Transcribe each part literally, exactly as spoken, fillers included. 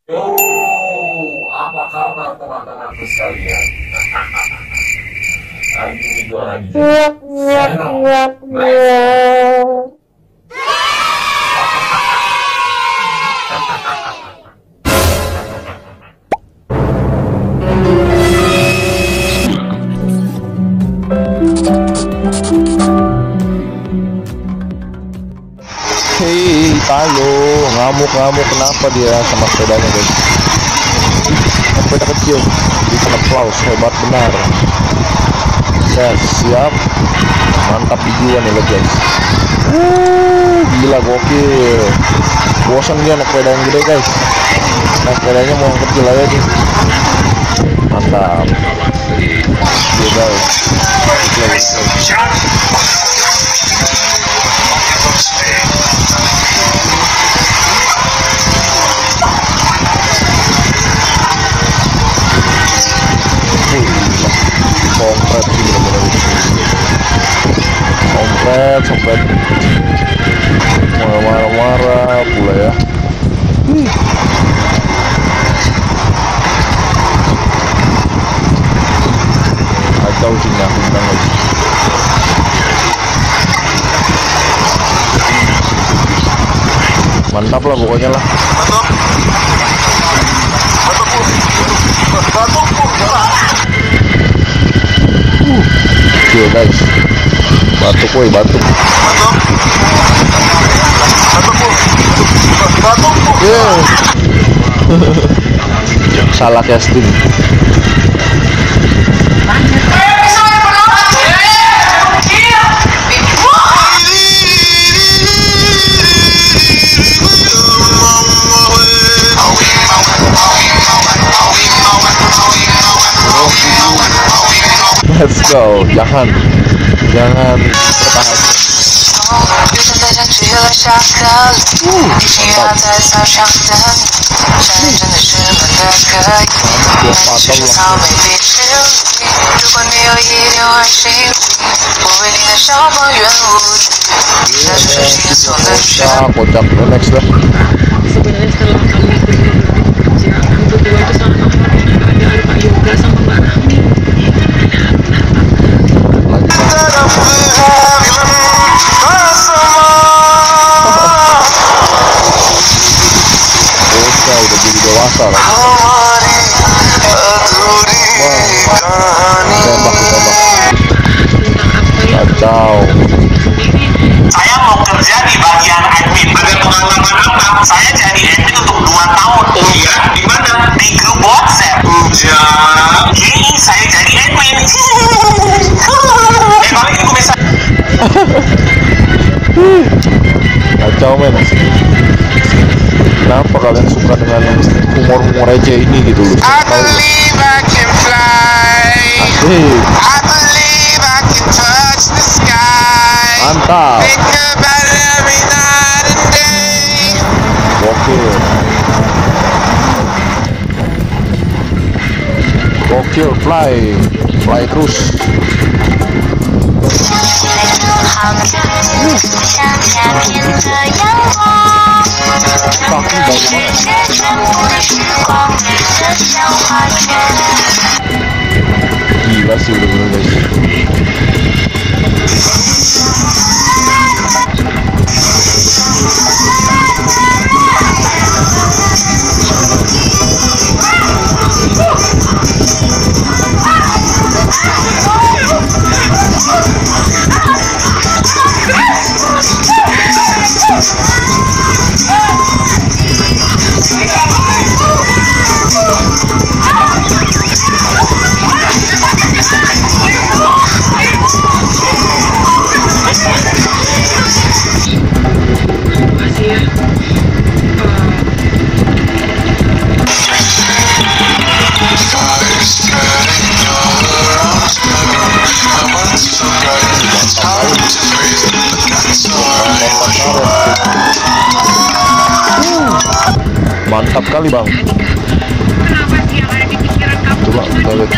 Oh, apa kabar teman-teman sekalian? Hari ini gua lagi di channel Black. Hei, Tayo, ngamuk-ngamuk kenapa dia sama sepedanya guys? Sepeda kecil, bisa aplaus, hebat benar. Yes, siap, mantap dijual nih lo guys. Wuh, gila gokil. Bosan dia naik sepeda yang gede guys. Naik sepedanya mau yang kecil aja nih. Mantap. Iya guys. Guys. Kompret sih bener-bener kompret sampai marah-marah pula ya. hmm. Kacau sih nyaku banget. Mantap lah pokoknya lah. Oke guys, batuk woi batuk. Yeah. Salah casting. Let's go, jangan, jangan bertahan. Uh, mantap. Kocak, next dah. Sebenarnya setelah kami bekerja, kami berdua itu sangat menghargai keadaan Pak Yoga sama Mbak Rahmi. Bocah udah jadi dewasa lah. Tembak, tembak. Kacau. Saya mau kerja di bagian admin. Ada pengalaman apa? Saya jadi admin untuk dua tahun. Oh iya? Di mana? Di grup WhatsApp. Enggak. Ini saya jadi admin. Eh balik itu bisa. Kacau men. Kenapa kalian suka dengan humor-humor receh ini gitu loh? I believe I can fly. Asik. I believe I can touch the sky. Mantap. Think about it every night and day. Gokil. Gokil, fly. Fly terus. Kaki bagus banget. Gila sih bener-bener guys. Mantap kali bang. Kenapa sih yang ada di pikiran kamu? Coba kita lihat.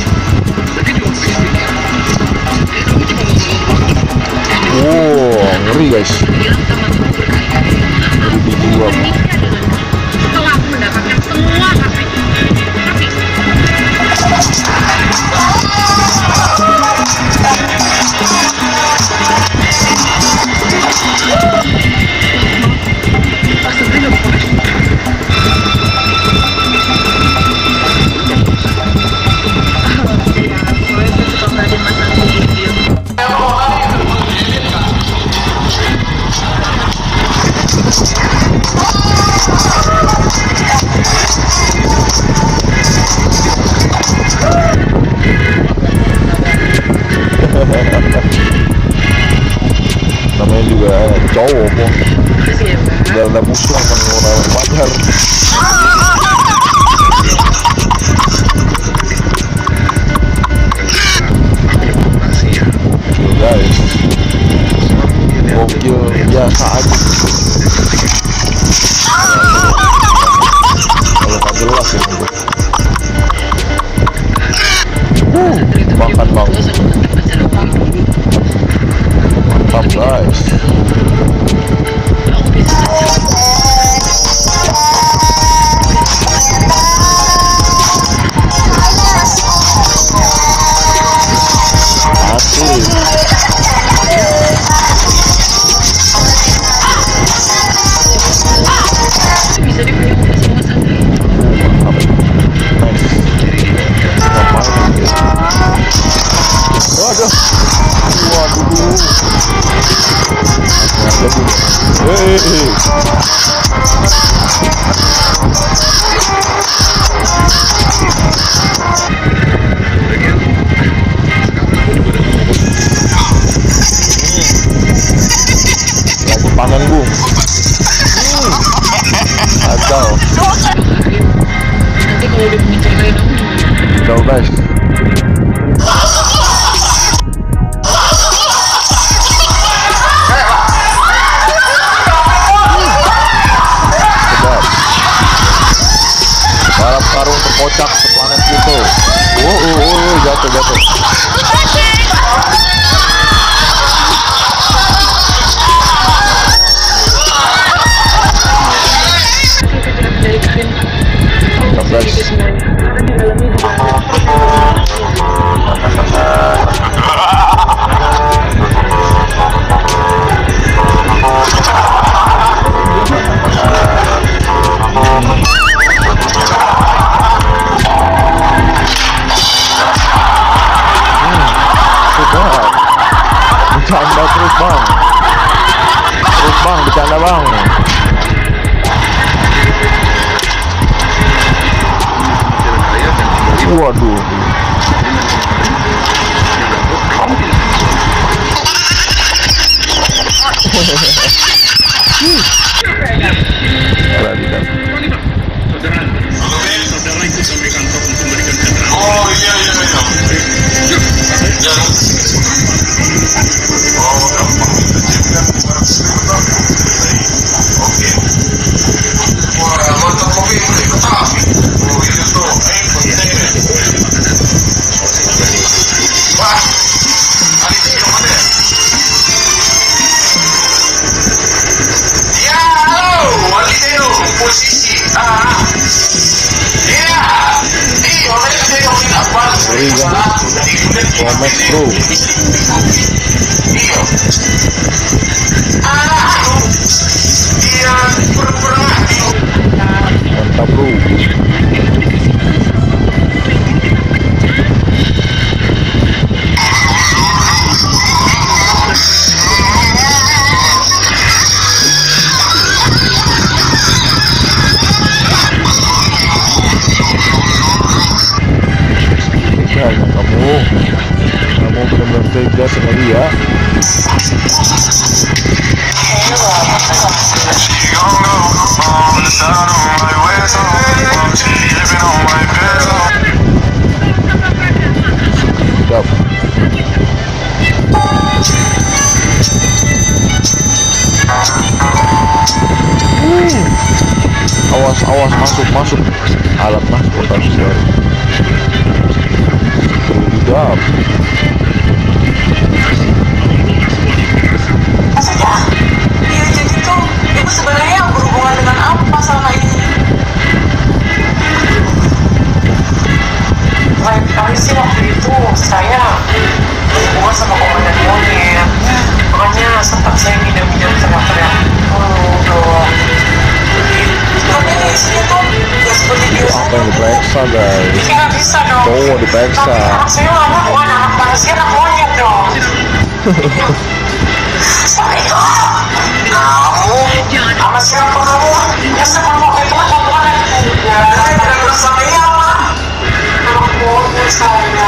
Wow, Ngeri guys, bilang sama guru kayak ngeri di jiwa. kalau aku mendapatkan semua kakaknya tapi Namanya juga cowok kok, makasih ya mbak. biar ada musuh sama orang wajar. Tuh guys, gokil biasa aja. Kalau nggak jelas ini. Uh, makan bang, mantap guys. Asik. Bisa dipunya sama Sandra. Waduh, waduh, hei, lagi panen bung, hmm. Atau, Nanti kalau udah punya ceritain aku gimana? udah guys. Balap karung terkocak seplanet Pluto. Oh, oh, oh, oh, jatuh, jatuh. Dari Karin Mantap guys. semuanya karena di dalamnya juga Sudah. Bercanda terus bang. Terus bang, bercanda bang. Waduh. Perhatikan. Oh iya iya iya. Ya. Oh gampang. Oke. Wah mantap kopi mulai ketap. Oh iya tuh. Eh penting. Wah. Hari ini kemana? Ya halo. Wali Teo posisi. Ah. Ya. Eh orang itu yang tidak pas. Sorry guys. Komek bro. Iya. Ah. Iya, pura-pura. Mantap bro. Hanya kamu, kamu benar-benar tega sekali ya. Sedap. Hmm. Awas, awas, masuk, masuk. Alat transportasi baru. Sedap. lama guys. Nggak bisa dong. Cowok diperiksa. Anak saya lama bukan anak manusia, anak monyet dong. Saya kamu sama siapa kamu? Ya sebelum waktu itu kan kamu kan ya saya pada bersama ya Pak. Anak monyet saya.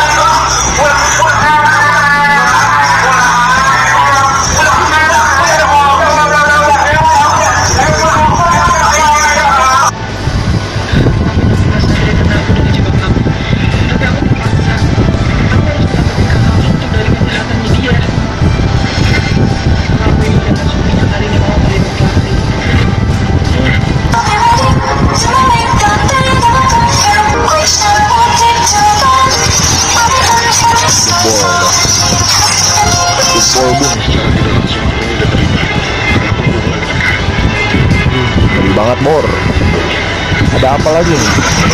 Ngeri banget Bor. Ada apa lagi nih?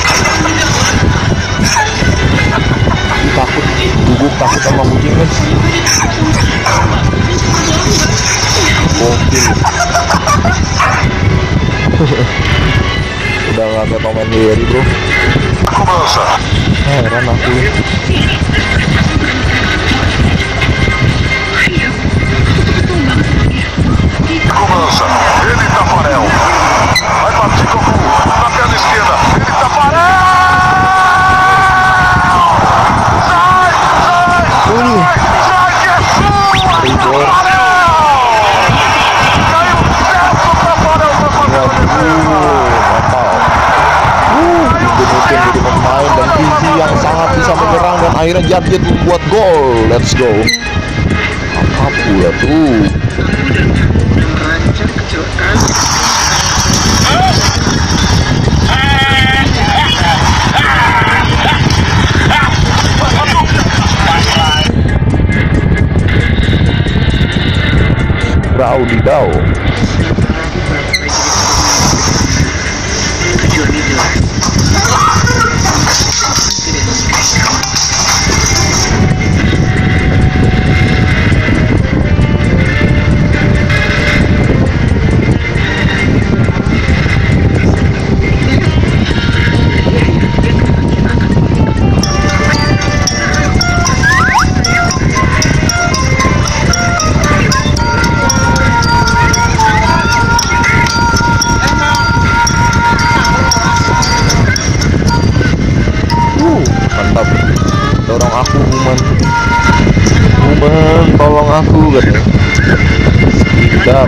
Takut, gugup takut sama kucing guys. Gokil. Udah gak kayak Tom and Jerry bro. Heran aku. Cobrança, ele Tafarel. Vai partir Cocu, na perna esquerda. Ele Tafarel. Sai, sai, sai, sai, que é sua. Tafarel. Caiu certo, Tafarel pra fazer o defesa. Mungkin jadi pemain dan Gizi yang sangat bisa menyerang dan akhirnya Jadjet membuat gol. Let's go. Apa pula tuh? Raudidau. Mantap, dorong aku Human, Human tolong aku kan. Siap.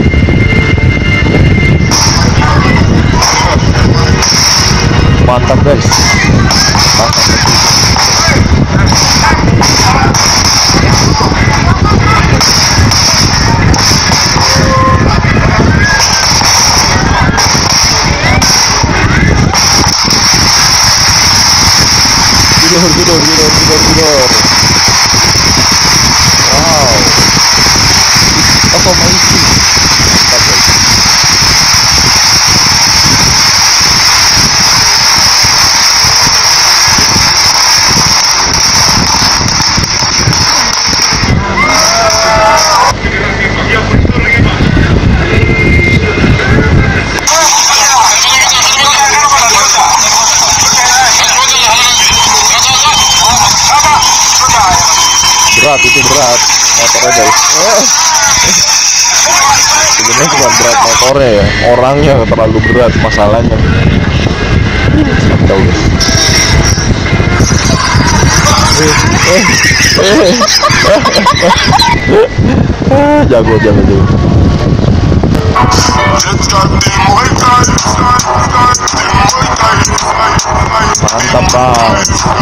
Mantap guys. Mantap. Gidor, gidor, gidor, gidor, gidor. Wow. Apa maisi? Mantap guys. Berat itu berat motornya guys. Oh. Sebenarnya bukan berat motornya ya, orangnya terlalu berat masalahnya. Tahu guys. Eh, eh, eh. Jago, jago, jago. Mantap bang.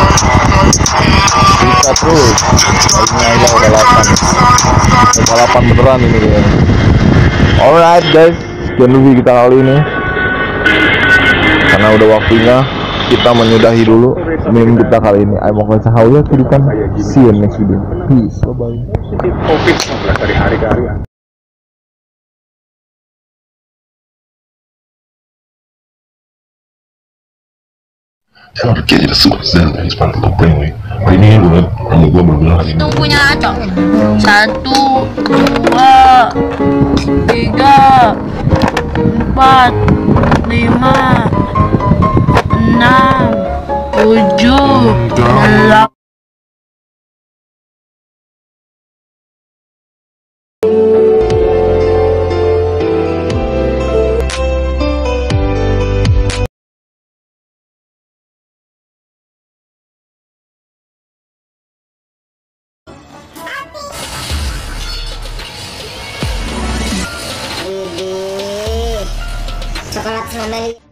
Bisa terus. Ini aja udah delapan. Udah delapan beneran ini ya. Alright guys, sekian dulu kita kali ini. Karena udah waktunya kita menyudahi dulu meme kita kali ini. I'm Okan Cahaya, kehidupan. See you next video. Peace. Bye bye. Covid dari hari ke hari. Emang kayak jadi super zen dari sepatu kopling nih. Hari ini gue liat rambut gue berbelah hari ini. Tunggunya Acok. Satu, dua, tiga, empat, lima, enam, tujuh, delapan. Coklat sama